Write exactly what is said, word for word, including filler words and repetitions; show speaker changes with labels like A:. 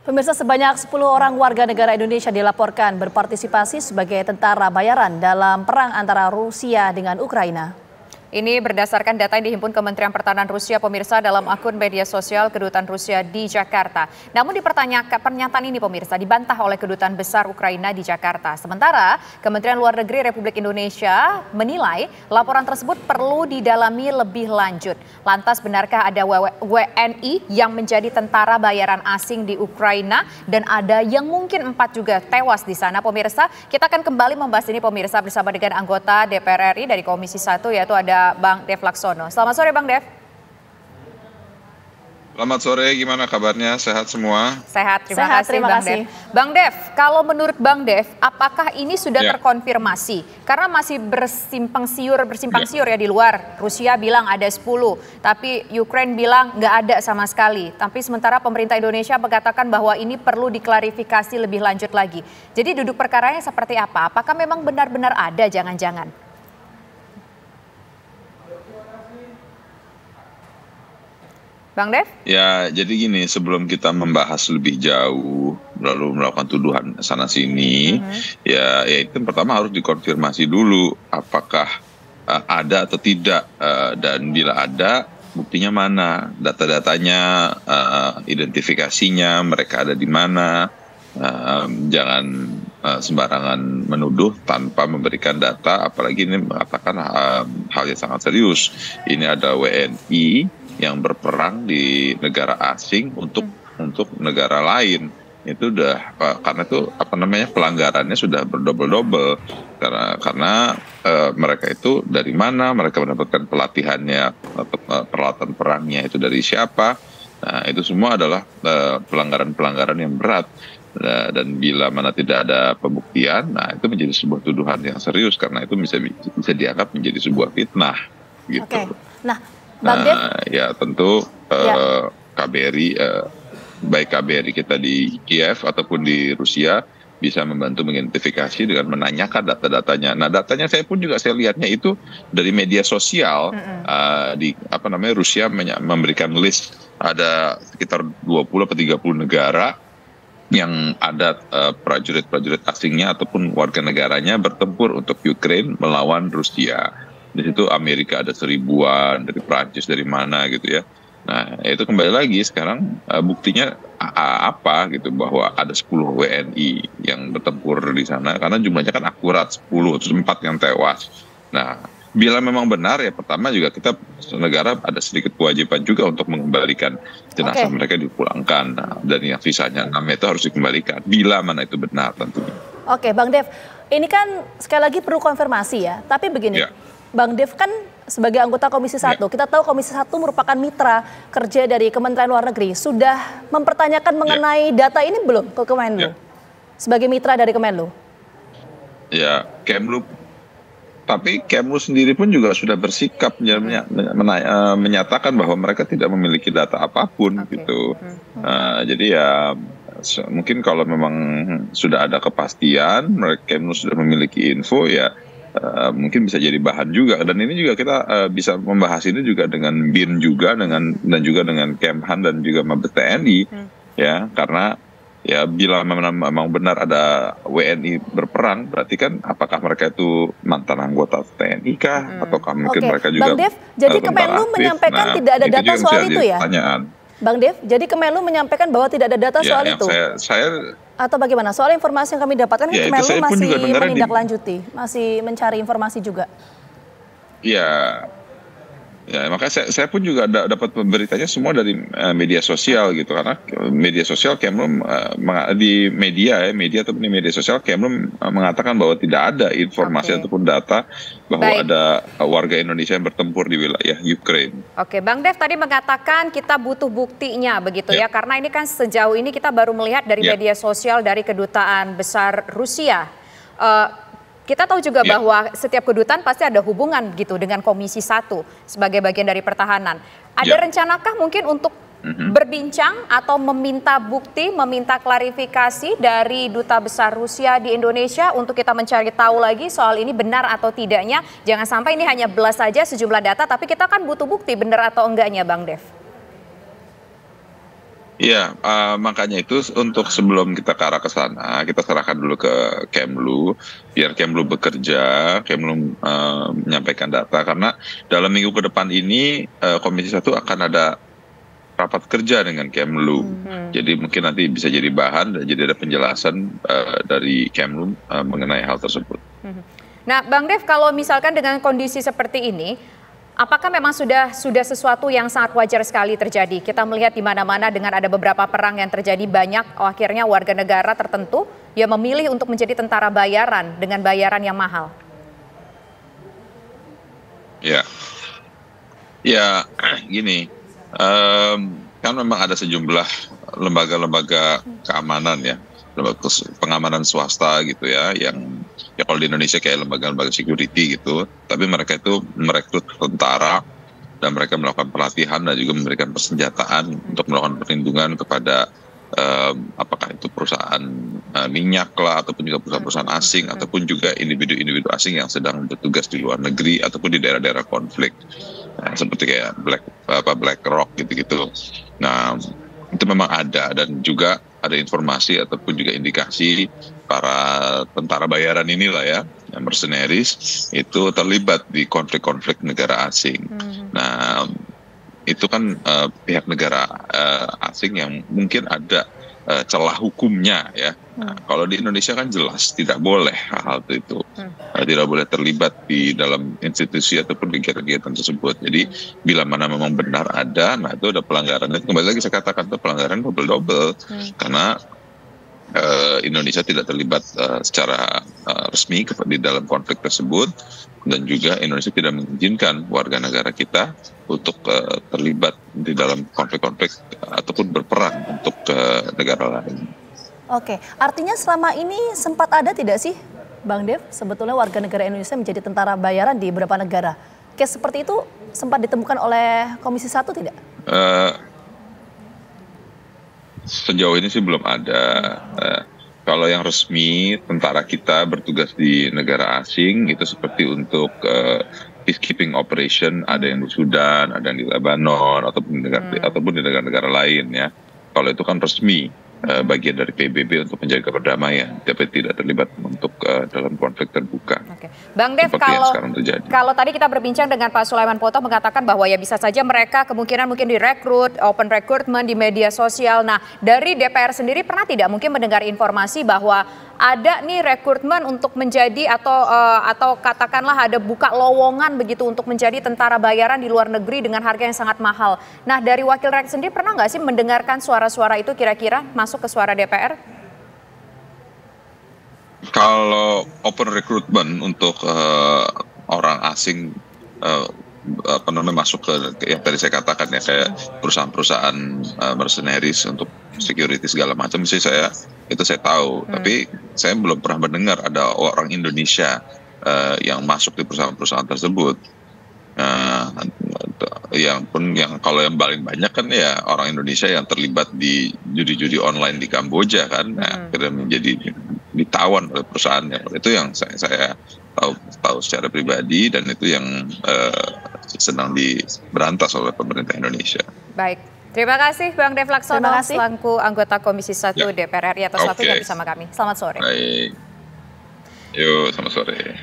A: Pemirsa, sebanyak sepuluh orang warga negara Indonesia dilaporkan berpartisipasi sebagai tentara bayaran dalam perang antara Rusia dengan Ukraina.
B: Ini berdasarkan data yang dihimpun Kementerian Pertahanan Rusia, pemirsa, dalam akun media sosial Kedutaan Rusia di Jakarta. Namun dipertanyakan, pernyataan ini pemirsa dibantah oleh Kedutaan Besar Ukraina di Jakarta. Sementara Kementerian Luar Negeri Republik Indonesia menilai laporan tersebut perlu didalami lebih lanjut. Lantas benarkah ada W N I yang menjadi tentara bayaran asing di Ukraina dan ada yang mungkin empat juga tewas di sana, pemirsa? Kita akan kembali membahas ini pemirsa bersama dengan anggota D P R R I dari Komisi satu, yaitu ada Bang Dev Laksono. Selamat sore Bang Dev.
C: Selamat sore, gimana kabarnya? Sehat semua?
B: Sehat, terima
A: Sehat,
B: kasih
A: terima
B: Bang
A: kasih.
B: Dev. Bang Dev, kalau menurut Bang Dev, apakah ini sudah
C: Ya.
B: terkonfirmasi? Karena masih bersimpang siur, bersimpang
C: Ya.
B: siur ya di luar. Rusia bilang ada sepuluh, tapi Ukraine bilang nggak ada sama sekali. Tapi sementara pemerintah Indonesia mengatakan bahwa ini perlu diklarifikasi lebih lanjut lagi. Jadi duduk perkaranya seperti apa? Apakah memang benar-benar ada jangan-jangan? Bang Dev?
C: Ya, jadi gini, sebelum kita membahas lebih jauh, lalu melakukan tuduhan sana-sini,
B: Mhm.
C: ya, ya itu pertama harus dikonfirmasi dulu apakah uh, ada atau tidak, uh, dan bila ada, buktinya mana, data-datanya, uh, identifikasinya, mereka ada di mana. Uh, jangan uh, sembarangan menuduh tanpa memberikan data, apalagi ini mengatakan uh, hal yang sangat serius. Ini ada W N I yang berperang di negara asing untuk untuk negara lain. Itu udah uh, karena itu apa namanya pelanggarannya sudah berdobel-dobel karena karena uh, mereka itu dari mana, mereka mendapatkan pelatihannya atau uh, peralatan perangnya itu dari siapa. Nah, itu semua adalah uh, pelanggaran-pelanggaran yang berat. Nah, dan bila mana tidak ada pembuktian, nah itu menjadi sebuah tuduhan yang serius karena itu bisa bisa dianggap menjadi sebuah fitnah gitu.
A: Oke. Nah, Bang Dev,
C: Nah, ya tentu
A: Ya.
C: uh, K B R I, uh, baik K B R I kita di Kiev ataupun di Rusia bisa membantu mengidentifikasi dengan menanyakan data-datanya. Nah, datanya saya pun juga saya lihatnya itu dari media sosial.
B: Mm-mm.
C: uh, di apa namanya Rusia menya- memberikan list ada sekitar dua puluh atau tiga puluh negara yang ada uh, prajurit-prajurit asingnya ataupun warga negaranya bertempur untuk Ukraine melawan Rusia. Di situ Amerika ada seribuan, dari Prancis, dari mana gitu ya. Nah, itu kembali lagi sekarang uh, buktinya a- a- apa gitu bahwa ada sepuluh W N I yang bertempur di sana karena jumlahnya kan akurat sepuluh, terus empat yang tewas. Nah, bila memang benar ya pertama juga kita negara ada sedikit kewajiban juga untuk mengembalikan jenazah
A: Oke.
C: mereka dipulangkan. Nah, dan yang sisanya enam itu harus dikembalikan bila mana itu benar tentunya.
A: Oke Bang Dev, ini kan sekali lagi perlu konfirmasi ya. Tapi begini,
C: Ya.
A: Bang Dev kan sebagai anggota Komisi satu, kita tahu Komisi satu merupakan mitra kerja dari Kementerian Luar Negeri. Sudah mempertanyakan mengenai data ini belum ke Kemenlu?
C: Ya.
A: Sebagai mitra dari Kemenlu?
C: Ya, Kemlu, tapi Kemlu sendiri pun juga sudah bersikap menya- mena- eh, menyatakan bahwa mereka tidak memiliki data apapun
B: Oke.
C: gitu.
B: Hmm.
C: Eh, jadi ya se- mungkin kalau memang sudah ada kepastian, mereka Kemlu sudah memiliki info ya. eh, mungkin bisa jadi bahan juga, dan ini juga kita eh, bisa membahas ini juga dengan B I N juga dengan dan juga dengan Kemhan dan juga Mabes T N I
B: Hmm.
C: ya, karena ya bila memang, memang benar ada W N I berperang, berarti kan apakah mereka itu mantan anggota T N I kah,
B: Hmm.
C: ataukah mungkin
A: Oke,
C: mereka juga
A: Bang Dev, jadi
C: eh, tentara
A: Kemenlu
C: aktif.
A: menyampaikan
C: Nah,
A: tidak ada
C: itu
A: data
C: juga bisa
A: soal
C: jadi
A: itu ya?
C: pertanyaan.
A: Bang Dev, jadi Kemenlu menyampaikan bahwa tidak ada data
C: Ya,
A: soal
C: yang
A: itu?
C: saya saya
A: Atau bagaimana? Soal informasi yang kami dapatkan,
C: Ya, itu
A: Kemenlu
C: saya pun
A: masih
C: juga dengarnya di-
A: menindaklanjuti, masih mencari informasi juga.
C: ya ya makanya saya, saya pun juga da- dapat beritanya semua dari eh, media sosial gitu, karena media sosial Kemlu eh, menga- di media ya media ataupun di media sosial Kemlu eh, mengatakan bahwa tidak ada informasi
B: Oke.
C: ataupun data bahwa
B: Baik.
C: ada eh, warga Indonesia yang bertempur di wilayah Ukraine.
B: Oke, Bang Dev tadi mengatakan kita butuh buktinya begitu ya,
C: Ya.
B: karena ini kan sejauh ini kita baru melihat dari
C: Ya.
B: media sosial dari Kedutaan Besar Rusia. Eh, kita tahu juga
C: Ya.
B: bahwa setiap kedutaan pasti ada hubungan gitu dengan Komisi satu sebagai bagian dari pertahanan. Ada
C: Ya.
B: rencanakah mungkin untuk
C: Mhm.
B: berbincang atau meminta bukti, meminta klarifikasi dari Duta Besar Rusia di Indonesia untuk kita mencari tahu lagi soal ini benar atau tidaknya? Jangan sampai ini hanya belas saja sejumlah data, tapi kita kan butuh bukti benar atau enggaknya, Bang Dev.
C: Iya, uh, makanya itu untuk sebelum kita ke arah ke sana, kita serahkan dulu ke Kemlu, biar Kemlu bekerja, Kemlu uh, menyampaikan data, karena dalam minggu ke depan ini uh, Komisi satu akan ada rapat kerja dengan Kemlu. Hmm. Jadi mungkin nanti bisa jadi bahan dan jadi ada penjelasan uh, dari Kemlu uh, mengenai hal tersebut.
B: Hmm. Nah, Bang Dev, kalau misalkan dengan kondisi seperti ini, apakah memang sudah sudah sesuatu yang sangat wajar sekali terjadi? Kita melihat di mana-mana dengan ada beberapa perang yang terjadi, banyak oh, akhirnya warga negara tertentu yang memilih untuk menjadi tentara bayaran dengan bayaran yang mahal.
C: Ya, ya gini, um, kan memang ada sejumlah lembaga-lembaga keamanan ya, lembaga pengamanan swasta gitu ya, yang ya kalau di Indonesia kayak lembaga-lembaga security gitu, tapi mereka itu merekrut tentara dan mereka melakukan pelatihan dan juga memberikan persenjataan untuk melakukan perlindungan kepada um, apakah itu perusahaan uh, minyak lah, ataupun juga perusahaan-perusahaan asing, ataupun juga individu-individu asing yang sedang bertugas di luar negeri ataupun di daerah-daerah konflik, nah, seperti kayak Black apa Black Rock gitu-gitu. Nah, itu memang ada, dan juga ada informasi ataupun juga indikasi para tentara bayaran inilah ya, yang mercenaries itu terlibat di konflik-konflik negara asing. Hmm. Nah, itu kan uh, pihak negara uh, asing yang mungkin ada uh, celah hukumnya ya. Nah, hmm. kalau di Indonesia kan jelas tidak boleh hal itu, hmm. uh, tidak boleh terlibat di dalam institusi ataupun kegiatan-kegiatan tersebut. Jadi hmm. bila mana memang benar ada, nah itu ada pelanggaran. Itu kembali lagi saya katakan itu pelanggaran double-double, hmm. karena uh, Indonesia tidak terlibat uh, secara uh, resmi di dalam konflik tersebut, dan juga Indonesia tidak mengizinkan warga negara kita untuk uh, terlibat di dalam konflik-konflik ataupun berperang untuk uh, negara lain.
A: Oke, artinya selama ini sempat ada tidak sih, Bang Dev, sebetulnya warga negara Indonesia menjadi tentara bayaran di beberapa negara? Case seperti itu sempat ditemukan oleh Komisi satu tidak? Uh,
C: sejauh ini sih belum ada. Uh, kalau yang resmi, tentara kita bertugas di negara asing, itu seperti untuk uh, peacekeeping operation, ada yang di Sudan, ada yang di Lebanon, ataupun di negara, hmm. ataupun di negara-negara lain ya. Kalau itu kan resmi. Uh, bagian dari P B B untuk menjaga perdamaian, tapi tidak terlibat untuk uh, dalam konflik terbuka. Oke.
B: Bang Dev, kalau kalau tadi kita berbincang dengan Pak Sulaiman Potoh mengatakan bahwa ya bisa saja mereka kemungkinan mungkin direkrut, open recruitment di media sosial. Nah, dari D P R sendiri pernah tidak mungkin mendengar informasi bahwa ada nih rekrutmen untuk menjadi atau uh, atau katakanlah ada buka lowongan begitu untuk menjadi tentara bayaran di luar negeri dengan harga yang sangat mahal. Nah, dari Wakil Rakyat sendiri pernah nggak sih mendengarkan suara-suara itu kira-kira masuk ke suara D P R?
C: Kalau open recruitment untuk uh, orang asing uh, apa namanya masuk ke yang tadi saya katakan ya, kayak perusahaan-perusahaan uh, mercenaries untuk security segala macam sih, saya itu saya tahu, hmm. tapi saya belum pernah mendengar ada orang Indonesia uh, yang masuk di perusahaan-perusahaan tersebut. Nah, yang pun yang kalau yang paling banyak kan ya orang Indonesia yang terlibat di judi-judi online di Kamboja kan, nah, hmm. akhirnya menjadi ditawan oleh perusahaannya. Itu yang saya, saya tahu tahu secara pribadi, dan itu yang uh, sedang diberantas oleh pemerintah Indonesia.
B: Baik, terima kasih Bang Dev Laksono selaku anggota Komisi satu ya. D P R R I atas waktunya bersama kami. Selamat sore.
C: Baik, yuk selamat sore.